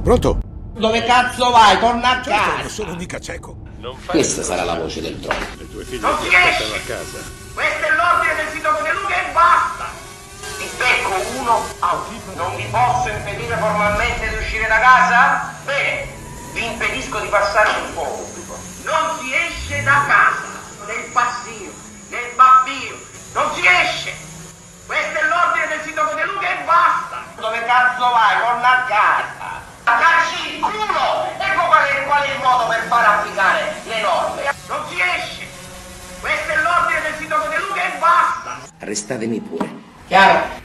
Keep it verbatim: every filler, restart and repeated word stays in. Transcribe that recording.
Pronto? Dove cazzo vai? Torna a Certo, casa! non sono mica cieco. Questa sarà la voce del trono. Le tue figlie Non ti si aspettano esce! a casa. Questo è l'ordine del sindaco De Luca e basta! Vi becco uno a uno. Non vi posso impedire formalmente di uscire da casa? Bene, vi impedisco di passare sul fuoco pubblico. Non si esce da casa, nel passio, nel babbio, non si esce! Questo è l'ordine del sindaco De Luca e basta! Dove cazzo vai? Torna a casa! Cacci il culo! Ecco qual è, qual è il modo per far applicare le norme. Non si esce! Questo è l'ordine del sindaco De Luca e basta! Arrestatemi pure. Chiaro?